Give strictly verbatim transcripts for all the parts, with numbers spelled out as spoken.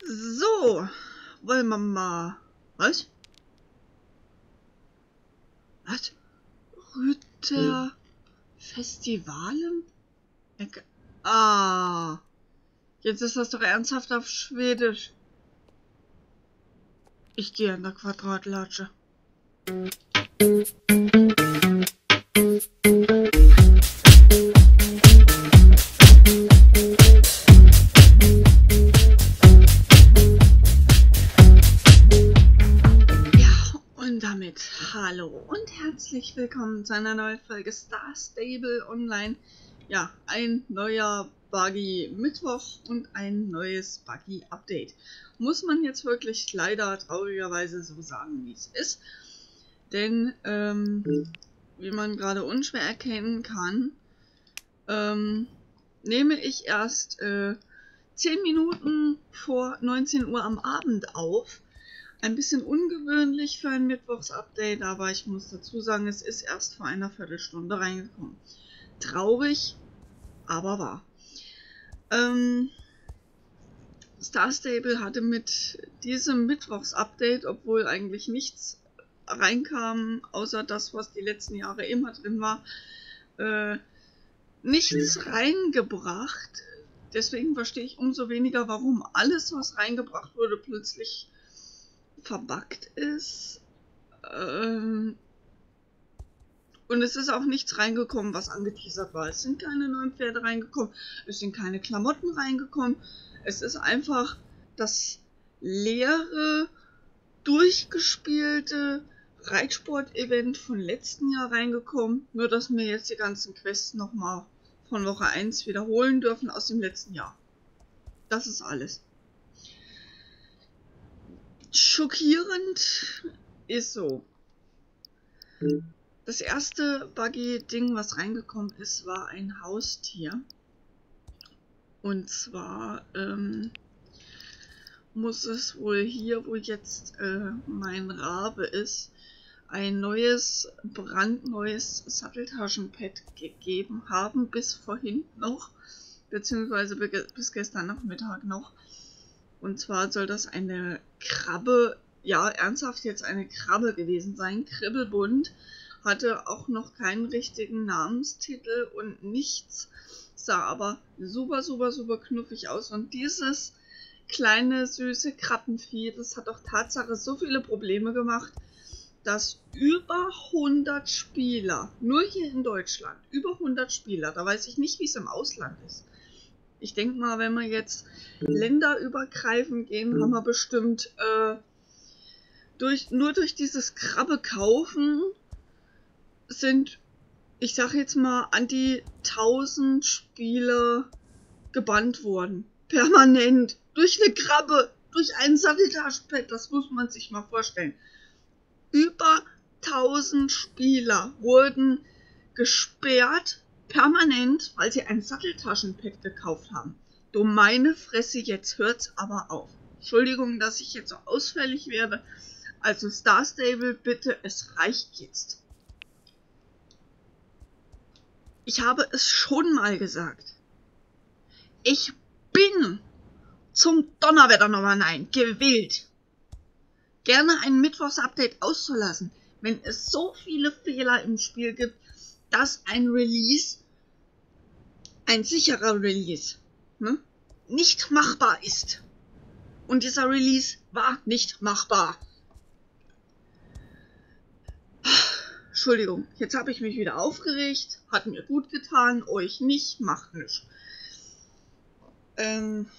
So, wollen wir mal... Was? Was? Rüter Festivalen? Ah, jetzt ist das doch ernsthaft auf Schwedisch. Ich gehe an der Quadratlatsche. Hallo und herzlich willkommen zu einer neuen Folge Star Stable Online. Ja, ein neuer Buggy Mittwoch und ein neues Buggy Update. Muss man jetzt wirklich leider traurigerweise so sagen, wie es ist. Denn, ähm, wie man gerade unschwer erkennen kann, ähm, nehme ich erst äh, zehn Minuten vor neunzehn Uhr am Abend auf. Ein bisschen ungewöhnlich für ein Mittwochs-Update, aber ich muss dazu sagen, es ist erst vor einer Viertelstunde reingekommen. Traurig, aber wahr. Ähm, Star Stable hatte mit diesem Mittwochs-Update, obwohl eigentlich nichts reinkam, außer das, was die letzten Jahre immer drin war, äh, nichts reingebracht. Deswegen verstehe ich umso weniger, warum alles, was reingebracht wurde, plötzlich verbuggt ist. Ähm und es ist auch nichts reingekommen, was angeteasert war. Es sind keine neuen Pferde reingekommen, es sind keine Klamotten reingekommen. Es ist einfach das leere, durchgespielte Reitsport-Event von letzten Jahr reingekommen. Nur, dass wir jetzt die ganzen Quests nochmal von Woche eins wiederholen dürfen aus dem letzten Jahr. Das ist alles. Schockierend ist so. Das erste Buggy-Ding, was reingekommen ist, war ein Haustier. Und zwar ähm, muss es wohl hier, wo jetzt äh, mein Rabe ist, ein neues, brandneues Satteltaschenpad gegeben haben, bis vorhin noch, beziehungsweise bis gestern Nachmittag noch. Und zwar soll das eine Krabbe, ja ernsthaft jetzt eine Krabbe gewesen sein, Kribbelbunt, hatte auch noch keinen richtigen Namenstitel und nichts, sah aber super, super, super knuffig aus. Und dieses kleine, süße Krabbenvieh, das hat auch Tatsache so viele Probleme gemacht, dass über hundert Spieler, nur hier in Deutschland, über hundert Spieler, da weiß ich nicht, wie es im Ausland ist. Ich denke mal, wenn wir jetzt länderübergreifend gehen, haben wir bestimmt äh, durch, nur durch dieses Krabbe kaufen sind, ich sag jetzt mal, an die tausend Spieler gebannt worden. Permanent. Durch eine Krabbe. Durch ein Satteltaschenpad. Das muss man sich mal vorstellen. Über tausend Spieler wurden gesperrt. Permanent, weil sie ein Satteltaschenpad gekauft haben. Du meine Fresse, jetzt hört's aber auf. Entschuldigung, dass ich jetzt so ausfällig werde. Also Star Stable, bitte, es reicht jetzt. Ich habe es schon mal gesagt. Ich bin zum Donnerwetter nochmal nein gewillt, gerne ein Mittwochs-Update auszulassen, wenn es so viele Fehler im Spiel gibt, dass ein Release, ein sicherer Release, ne, nicht machbar ist. Und dieser Release war nicht machbar. Entschuldigung, jetzt habe ich mich wieder aufgeregt, hat mir gut getan, euch nicht, macht nichts. Ähm,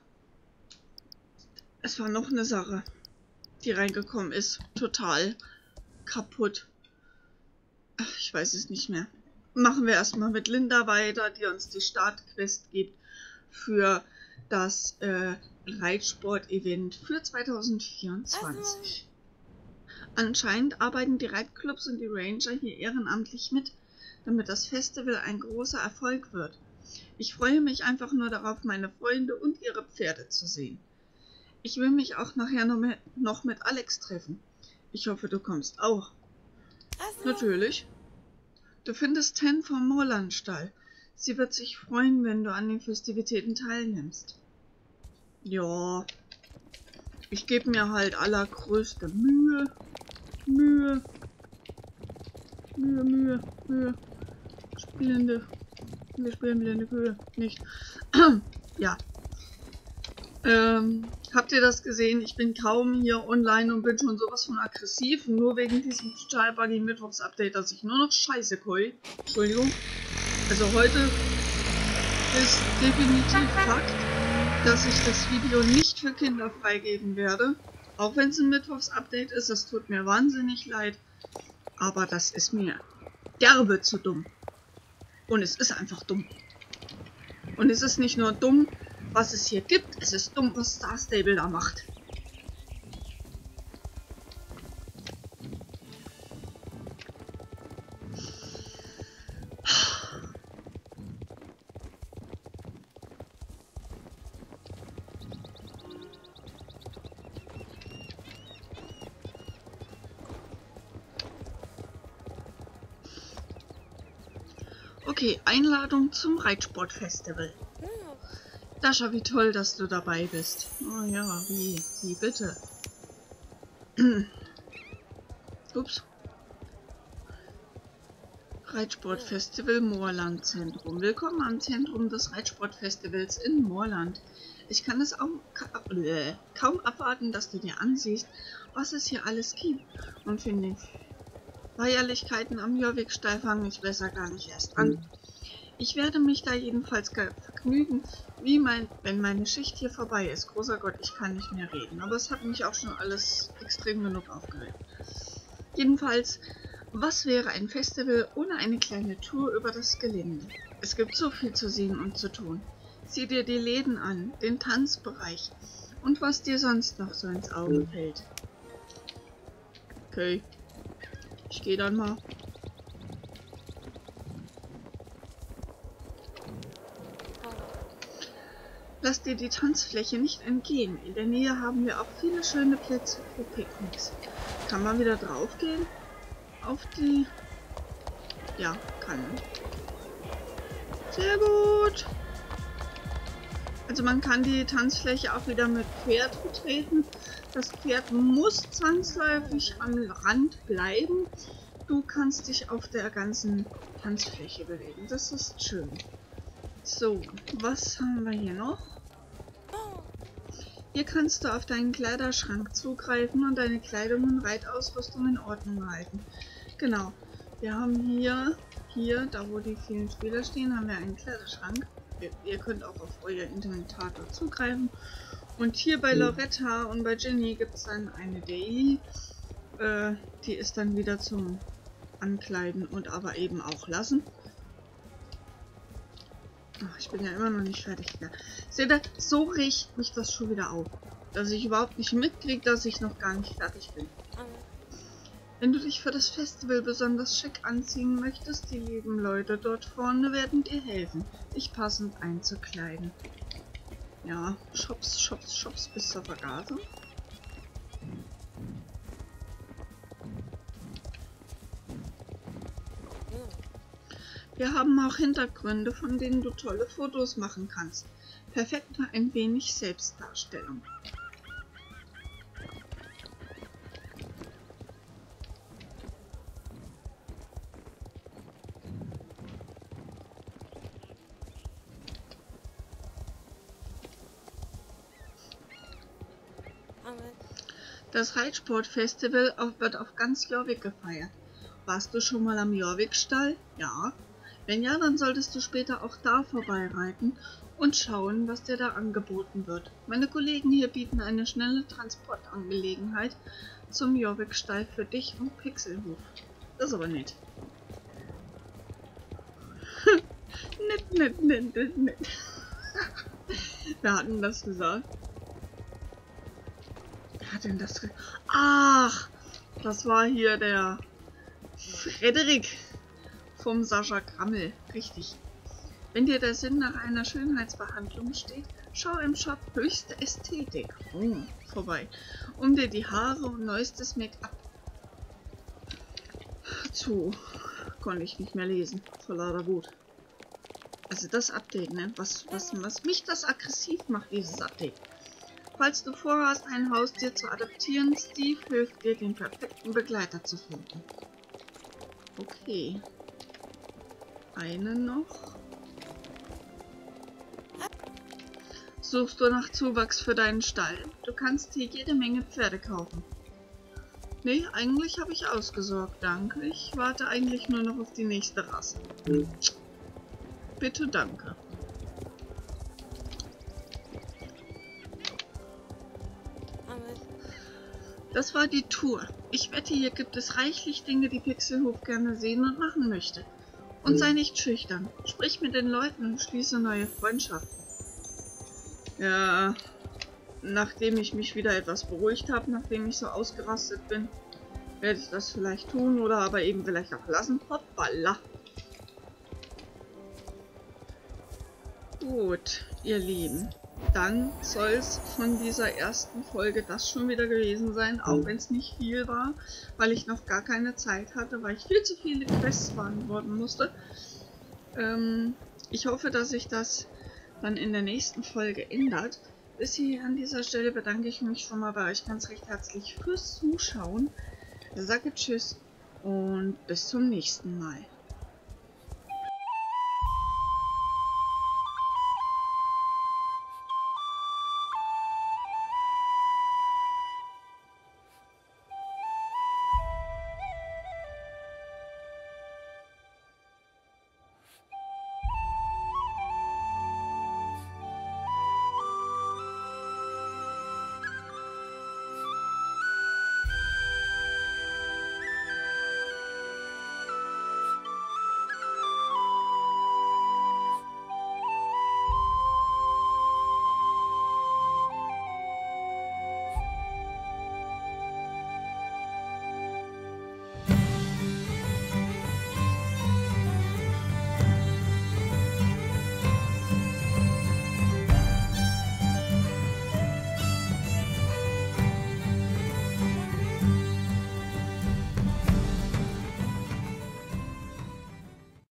es war noch eine Sache, die reingekommen ist, total kaputt. Ach, ich weiß es nicht mehr. Machen wir erstmal mit Linda weiter, die uns die Startquest gibt für das äh, Reitsport-Event für zweitausendvierundzwanzig. Anscheinend arbeiten die Reitclubs und die Ranger hier ehrenamtlich mit, damit das Festival ein großer Erfolg wird. Ich freue mich einfach nur darauf, meine Freunde und ihre Pferde zu sehen. Ich will mich auch nachher noch mit, noch mit Alex treffen. Ich hoffe, du kommst auch. Also. Natürlich. Du findest Ten vom Moorlandstall. Sie wird sich freuen, wenn du an den Festivitäten teilnimmst. Ja, Ich gebe mir halt allergrößte Mühe. Mühe. Mühe, Mühe, Mühe. Spielende. Wir spielen blinde Kühe. Nicht. Ja. Ähm, habt ihr das gesehen? Ich bin kaum hier online und bin schon sowas von aggressiv. Nur wegen diesem total buggy Mittwochs-Update, dass ich nur noch Scheiße keul. Entschuldigung. Also heute ist definitiv Fakt, dass ich das Video nicht für Kinder freigeben werde. Auch wenn es ein Mittwochs-Update ist, es tut mir wahnsinnig leid. Aber das ist mir derbe zu dumm. Und es ist einfach dumm. Und es ist nicht nur dumm, was es hier gibt, es ist dumm, was Star Stable da macht. Okay, Einladung zum Reitsportfestival. Dasha, wie toll, dass du dabei bist. Oh ja, wie, wie bitte. Ups. Reitsportfestival Moorland Zentrum. Willkommen am Zentrum des Reitsportfestivals in Moorland. Ich kann es auch ka äh, kaum abwarten, dass du dir ansiehst, was es hier alles gibt. Und für die Feierlichkeiten am Jorvikstall fange ich besser gar nicht erst an. Ich werde mich da jedenfalls vergnügen, wie mein, wenn meine Schicht hier vorbei ist. Großer Gott, ich kann nicht mehr reden, aber es hat mich auch schon alles extrem genug aufgeregt. Jedenfalls, was wäre ein Festival ohne eine kleine Tour über das Gelände? Es gibt so viel zu sehen und zu tun. Sieh dir die Läden an, den Tanzbereich und was dir sonst noch so ins Auge fällt. Okay, ich gehe dann mal. Lass dir die Tanzfläche nicht entgehen. In der Nähe haben wir auch viele schöne Plätze für Picknicks. Kann man wieder drauf gehen? Auf die... Ja, kann. Sehr gut. Also man kann die Tanzfläche auch wieder mit Pferd betreten. Das Pferd muss zwangsläufig am Rand bleiben. Du kannst dich auf der ganzen Tanzfläche bewegen. Das ist schön. So, was haben wir hier noch? Hier kannst du auf deinen Kleiderschrank zugreifen und deine Kleidung und Reitausrüstung in Ordnung halten. Genau, wir haben hier, hier, da wo die vielen Spieler stehen, haben wir einen Kleiderschrank. Ihr, ihr könnt auch auf euer Inventar zugreifen. Und hier bei Loretta und bei Ginny gibt es dann eine Daily. Äh, die ist dann wieder zum Ankleiden und aber eben auch lassen. Ach, ich bin ja immer noch nicht fertig. Seht ihr, so riecht mich das schon wieder auf. Dass ich überhaupt nicht mitkriege, dass ich noch gar nicht fertig bin. Wenn du dich für das Festival besonders schick anziehen möchtest, die lieben Leute dort vorne werden dir helfen, dich passend einzukleiden. Ja, Shops, Shops, Shops bis zur Vergasung. Wir haben auch Hintergründe, von denen du tolle Fotos machen kannst. Perfekt für ein wenig Selbstdarstellung. Das Reitsportfestival wird auf ganz Jorvik gefeiert. Warst du schon mal am Jorvikstall? Ja. Wenn ja, dann solltest du später auch da vorbeireiten und schauen, was dir da angeboten wird. Meine Kollegen hier bieten eine schnelle Transportangelegenheit zum Jorvikstall für dich und Pixelhof. Das ist aber nett. nett, nett, nett, nett, nett. Wer hat denn das gesagt? Wer hat denn das gesagt? Ach, das war hier der Frederik vom Sascha Krammel. Richtig. Wenn dir der Sinn nach einer Schönheitsbehandlung steht, schau im Shop Höchste Ästhetik oh, vorbei, um dir die Haare und neuestes Make-up zu... Konnte ich nicht mehr lesen. Vor lauter Wut. Also das Update, ne? Was, was, was mich das aggressiv macht, dieses Update. Falls du vorhast, ein Haustier zu adoptieren, Steve hilft dir, den perfekten Begleiter zu finden. Okay. Eine noch. Suchst du nach Zuwachs für deinen Stall? Du kannst hier jede Menge Pferde kaufen. Nee, eigentlich habe ich ausgesorgt, danke. Ich warte eigentlich nur noch auf die nächste Rasse. Bitte, danke. Das war die Tour. Ich wette, hier gibt es reichlich Dinge, die Pixelhof gerne sehen und machen möchte. Und sei nicht schüchtern. Sprich mit den Leuten und schließe neue Freundschaften. Ja, nachdem ich mich wieder etwas beruhigt habe, nachdem ich so ausgerastet bin, werde ich das vielleicht tun oder aber eben vielleicht auch lassen. Hoppala. Gut, ihr Lieben. Dann soll es von dieser ersten Folge das schon wieder gewesen sein, auch wenn es nicht viel war, weil ich noch gar keine Zeit hatte, weil ich viel zu viele Quests beantworten musste. Ähm, ich hoffe, dass sich das dann in der nächsten Folge ändert. Bis hier an dieser Stelle bedanke ich mich schon mal bei euch ganz recht herzlich fürs Zuschauen. Sage Tschüss und bis zum nächsten Mal.